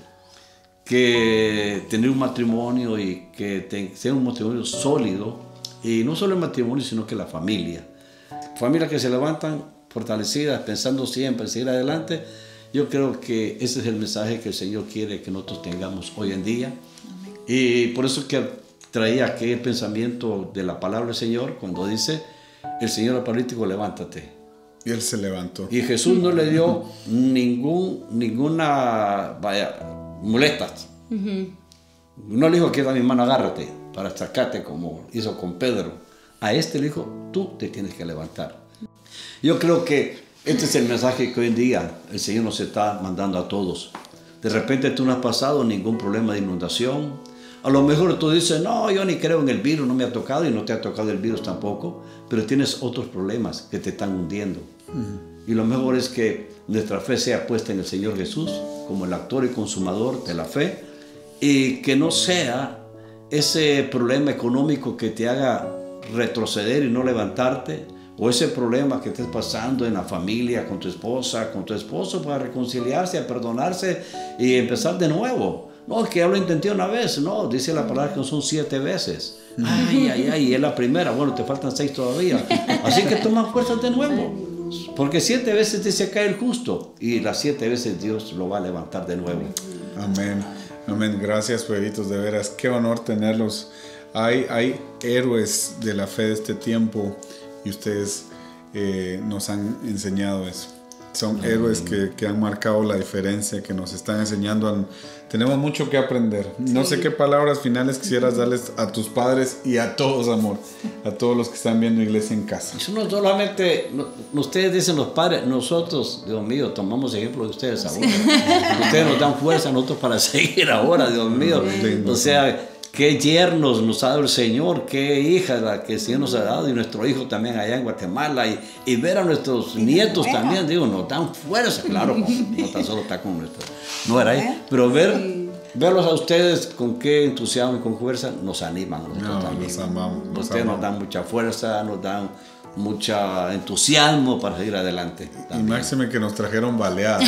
que tener un matrimonio, y que te, sea un matrimonio sólido. Y no solo el matrimonio, sino que la familia. Familias que se levantan fortalecidas, pensando siempre en seguir adelante. Yo creo que ese es el mensaje que el Señor quiere que nosotros tengamos hoy en día. Amén. Y por eso que traía aquel pensamiento de la palabra del Señor cuando dice, el Señor al paralítico, levántate. Y él se levantó. Y Jesús no le dio ningún, ninguna, vaya, molestas. Uh-huh. No le dijo, queda mi mano, agárrate para sacarte como hizo con Pedro. A este le dijo, tú te tienes que levantar. Yo creo que este es el mensaje que hoy en día el Señor nos está mandando a todos. De repente tú no has pasado ningún problema de inundación. A lo mejor tú dices, no, yo ni creo en el virus, no me ha tocado, y no te ha tocado el virus tampoco, pero tienes otros problemas que te están hundiendo. Uh-huh. Y lo mejor es que nuestra fe sea puesta en el Señor Jesús como el autor y consumador de la fe, y que no sea ese problema económico que te haga retroceder y no levantarte, o ese problema que estés pasando en la familia, con tu esposa, con tu esposo, para reconciliarse, a perdonarse y empezar de nuevo. No, es que ya lo intenté una vez. No, dice la palabra que no son siete veces. Ay, ay, ay, es la primera. Bueno, te faltan seis todavía. Así que toma fuerzas de nuevo. Porque siete veces dice cae el justo, y las siete veces Dios lo va a levantar de nuevo. Amén. Amén. Gracias, pueblitos, de veras. Qué honor tenerlos. Hay, hay héroes de la fe de este tiempo, y ustedes eh, nos han enseñado eso. Son Amén. Héroes que, que han marcado la diferencia, que nos están enseñando. A, tenemos mucho que aprender. Sí. No sé qué palabras finales quisieras darles a tus padres y a todos, amor, a todos los que están viendo Iglesia en Casa. Eso no solamente, no, ustedes dicen los padres, nosotros, Dios mío, tomamos ejemplo de ustedes ahora. Sí. Ustedes nos dan fuerza a nosotros para seguir ahora, Dios mío. Lindo, o sea, qué yernos nos ha dado el Señor, qué hijas la que el Señor nos ha dado, y nuestro hijo también allá en Guatemala, y, y ver a nuestros nietos también, digo, nos dan fuerza, claro, no tan solo está con nuestro, no era ahí, pero ver, verlos a ustedes con qué entusiasmo y con fuerza nos animan a nosotros no, también. Nos amamos, nos ustedes amamos. Nos dan mucha fuerza, nos dan mucho entusiasmo para seguir adelante. También. Y máxime que nos trajeron baleadas.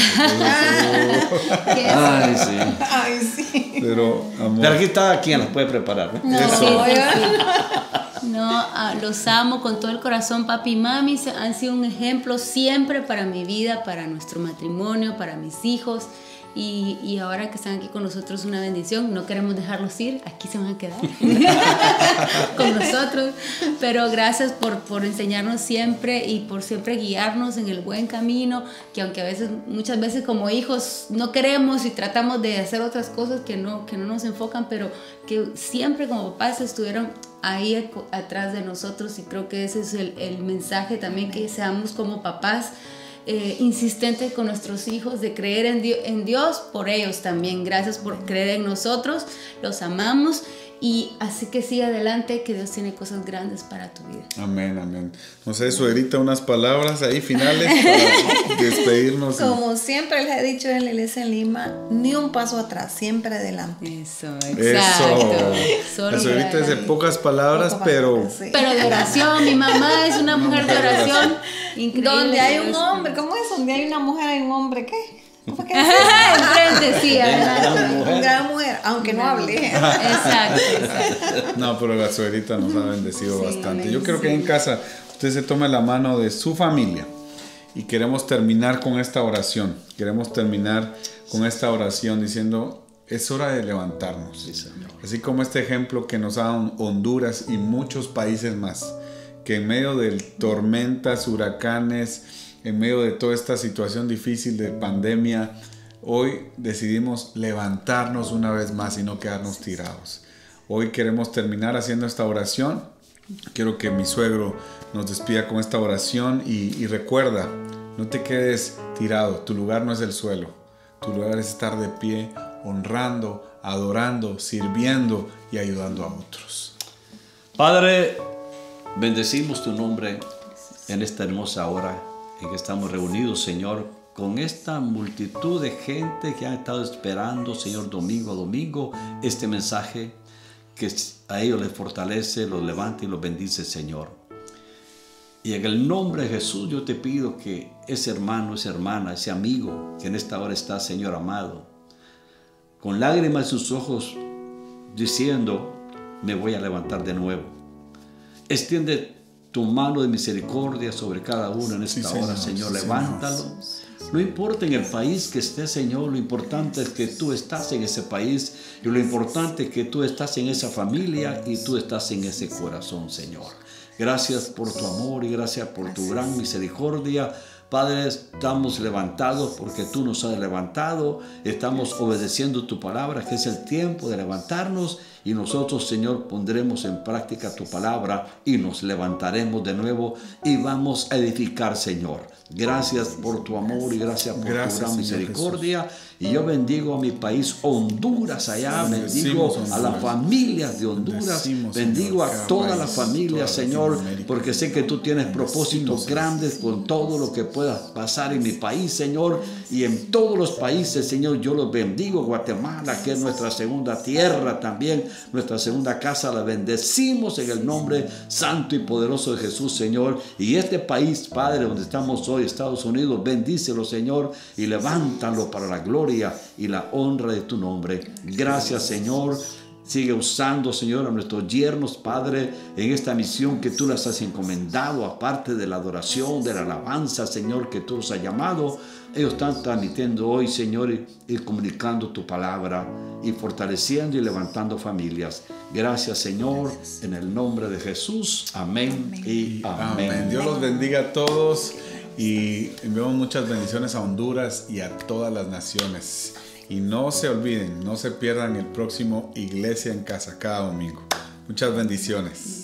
Ay, sí. Ay, sí. Pero, amor. Pero aquí está quien las puede preparar, ¿no? No, Eso. sí, sí, sí. No, ah, los amo con todo el corazón. Papi y mami han sido un ejemplo siempre para mi vida, para nuestro matrimonio, para mis hijos. Y, y ahora que están aquí con nosotros, una bendición. No queremos dejarlos ir, aquí se van a quedar con nosotros. Pero gracias por, por enseñarnos siempre y por siempre guiarnos en el buen camino, que aunque a veces, muchas veces como hijos no queremos y tratamos de hacer otras cosas que no, que no nos enfocan, pero que siempre como papás estuvieron ahí atrás de nosotros, y creo que ese es el, el mensaje también, que seamos como papás Eh, insistente con nuestros hijos, de creer en Dios, en Dios por ellos también. Gracias por creer en nosotros, los amamos, y así que sigue adelante, que Dios tiene cosas grandes para tu vida. Amén, amén. No sé, suegrita, unas palabras ahí finales para despedirnos. Como siempre les he dicho en la iglesia en Lima, ni un paso atrás, siempre adelante. Eso, exacto. Eso. La suegrita es de pocas palabras, Poco pero... palabras, sí. Pero de oración, mi mamá es una mujer de oración. Increíble. Donde hay un hombre, ¿cómo es? Donde hay una mujer, hay un hombre, ¿qué? ¿Cómo que es? Enfrente, sí, adelante. Una gran mujer, aunque no hable. Exacto, exacto. No, pero la suegrita nos ha bendecido Sí, bastante. amén, Yo creo sí. que en casa usted se tome la mano de su familia y queremos terminar con esta oración. Queremos terminar con esta oración diciendo, es hora de levantarnos. Sí, Señor. Así como este ejemplo que nos da Honduras y muchos países más, que en medio de tormentas, huracanes, en medio de toda esta situación difícil de pandemia, hoy decidimos levantarnos una vez más y no quedarnos tirados. Hoy queremos terminar haciendo esta oración. Quiero que mi suegro nos despida con esta oración y, y recuerda, no te quedes tirado, tu lugar no es el suelo, tu lugar es estar de pie, honrando, adorando, sirviendo y ayudando a otros. Padre, bendecimos tu nombre en esta hermosa hora en que estamos reunidos, Señor, con esta multitud de gente que ha estado esperando, Señor, domingo a domingo, este mensaje que a ellos les fortalece, los levanta y los bendice, Señor. Y en el nombre de Jesús yo te pido que ese hermano, esa hermana, ese amigo que en esta hora está, Señor amado, con lágrimas en sus ojos, diciendo, me voy a levantar de nuevo. Extiende tu mano de misericordia sobre cada uno en esta Sí, hora, Señor, Señor, sí, levántalo. Señor. No importa en el país que esté, Señor, lo importante es que tú estás en ese país y lo importante es que tú estás en esa familia y tú estás en ese corazón, Señor. Gracias por tu amor y gracias por tu gran misericordia. Padre, estamos levantados porque tú nos has levantado, estamos obedeciendo tu palabra, que es el tiempo de levantarnos, y nosotros, Señor, pondremos en práctica tu palabra y nos levantaremos de nuevo y vamos a edificar, Señor. Gracias por tu amor y gracias por Gracias, tu gran Señor misericordia. Y yo bendigo a mi país Honduras allá, bendigo Bendecimos a las Honduras. familias de Honduras, Bendecimos, bendigo Señor, a todas cada las país, familias, toda Señor, Latinoamérica. porque sé que tú tienes propósitos Bendecimos, grandes con todo lo que pueda pasar en mi país, Señor, y en todos los países, Señor, yo los bendigo. Guatemala, que es nuestra segunda tierra también, nuestra segunda casa, la bendecimos en el nombre santo y poderoso de Jesús, Señor. Y este país, Padre, donde estamos hoy, Estados Unidos, bendícelo, Señor, y levántalo para la gloria y la honra de tu nombre. Gracias, Señor. Sigue usando, Señor, a nuestros yernos, Padre, en esta misión que tú les has encomendado, aparte de la adoración, de la alabanza, Señor, que tú los has llamado. Ellos están transmitiendo hoy, Señor, y, y comunicando tu palabra y fortaleciendo y levantando familias. Gracias, Señor, en el nombre de Jesús. Amén, amén. y amén. Amén. Dios los bendiga a todos y enviamos muchas bendiciones a Honduras y a todas las naciones. Y no se olviden, no se pierdan el próximo Iglesia en Casa cada domingo. Muchas bendiciones.